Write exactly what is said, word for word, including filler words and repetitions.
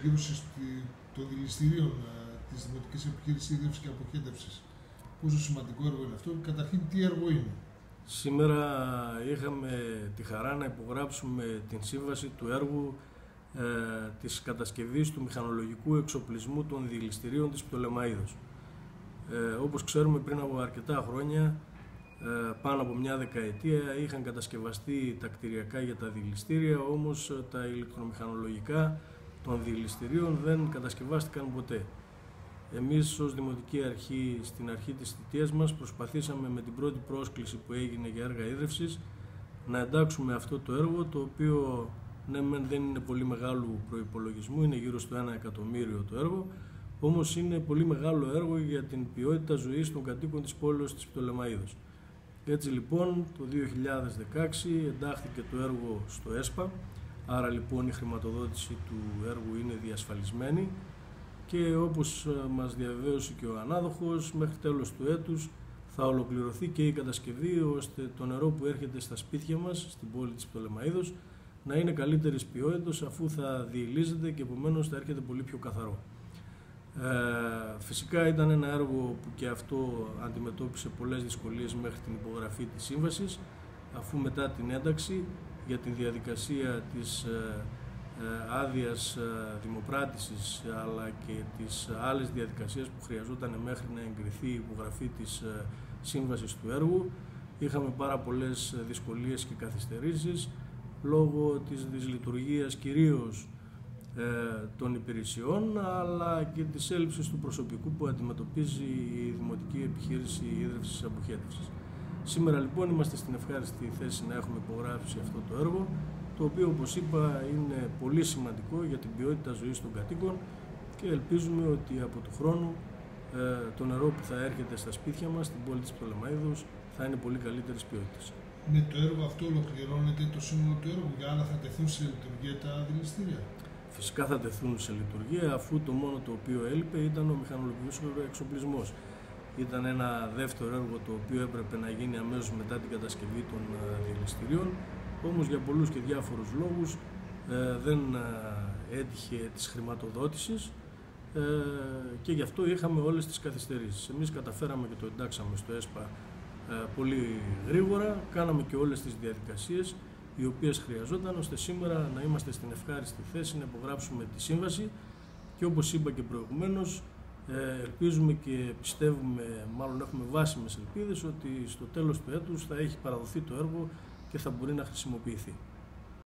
ολοκλήρωσης των δηληστηρίων της Δημοτικής Επιχείρησης Ίδρυυσης και Αποχέτευσης. Πόσο σημαντικό έργο είναι αυτό και καταρχήν τι έργο είναι? Σήμερα είχαμε τη χαρά να υπογράψουμε την σύμβαση του έργου ε, της κατασκευής του μηχανολογικού εξοπλισμού των δηληστηρίων της Πτολεμαΐδος. Ε, όπως ξέρουμε, πριν από αρκετά χρόνια, ε, πάνω από μια δεκαετία, είχαν κατασκευαστεί τα κτηριακά για τα δηληστήρια, όμως τα ηλεκτρομηχανολογικά των δηληστηρίων δεν κατασκευάστηκαν ποτέ. Εμείς ως Δημοτική Αρχή, στην αρχή της θητείας μας, προσπαθήσαμε με την πρώτη πρόσκληση που έγινε για έργα ίδρυυσης να εντάξουμε αυτό το έργο, το οποίο ναι μεν δεν είναι πολύ μεγάλου προϋπολογισμού, είναι γύρω στο ένα εκατομμύριο το έργο, όμως είναι πολύ μεγάλο έργο για την ποιότητα ζωής των κατοίκων της πόλης της Πτολεμαΐδος. Έτσι λοιπόν το δύο χιλιάδες δεκαέξι εντάχθηκε το έργο στο ΕΣΠΑ, άρα λοιπόν η χρηματοδότηση του έργου είναι διασφαλισμένη και όπως μας διαβεβαίωσε και ο ανάδοχος, μέχρι τέλος του έτους θα ολοκληρωθεί και η κατασκευή, ώστε το νερό που έρχεται στα σπίτια μας στην πόλη της Πτολεμαΐδος να είναι καλύτερης ποιότητας, αφού θα διηλίζεται και επομένως θα έρχεται πολύ πιο καθαρό. Ε, φυσικά ήταν ένα έργο που και αυτό αντιμετώπισε πολλές δυσκολίες μέχρι την υπογραφή της σύμβασης, αφού μετά την ένταξη για τη διαδικασία της ε, ε, άδειας ε, δημοπράτησης αλλά και τις άλλες διαδικασίες που χρειαζόταν μέχρι να εγκριθεί η υπογραφή της ε, σύμβασης του έργου, είχαμε πάρα πολλές δυσκολίες και καθυστερήσεις λόγω της δυσλειτουργίας κυρίως ε, των υπηρεσιών, αλλά και της έλλειψης του προσωπικού που αντιμετωπίζει η Δημοτική Επιχείρηση Ίδρυυσης και Αποχέτευσης. Σήμερα λοιπόν είμαστε στην ευχάριστη θέση να έχουμε υπογράψει αυτό το έργο, το οποίο όπως είπα είναι πολύ σημαντικό για την ποιότητα ζωής των κατοίκων και ελπίζουμε ότι από του χρόνου ε, το νερό που θα έρχεται στα σπίτια μας στην πόλη της Πτολεμαΐδος θα είναι πολύ καλύτερης ποιότητας. Με το έργο αυτό ολοκληρώνεται το σύνολο του έργου και άρα θα τεθούν σε λειτουργία τα δηληστήρια? Φυσικά θα τεθούν σε λειτουργία, αφού το μόνο το οποίο έλειπε ήταν ο μηχανολογικός εξοπλισμός. Ήταν ένα δεύτερο έργο το οποίο έπρεπε να γίνει αμέσως μετά την κατασκευή των δηληστηρίων, όμως για πολλούς και διάφορους λόγους ε, δεν ε, έτυχε της χρηματοδότησης ε, και γι' αυτό είχαμε όλες τις καθυστερήσεις. Εμείς καταφέραμε και το εντάξαμε στο ΕΣΠΑ ε, πολύ γρήγορα, κάναμε και όλες τις διαδικασίες οι οποίες χρειαζόταν, ώστε σήμερα να είμαστε στην ευχάριστη θέση να υπογράψουμε τη σύμβαση και όπως είπα και προηγουμένως, ελπίζουμε και πιστεύουμε, μάλλον έχουμε βάσιμες ελπίδες, ότι στο τέλος του έτους θα έχει παραδοθεί το έργο και θα μπορεί να χρησιμοποιηθεί.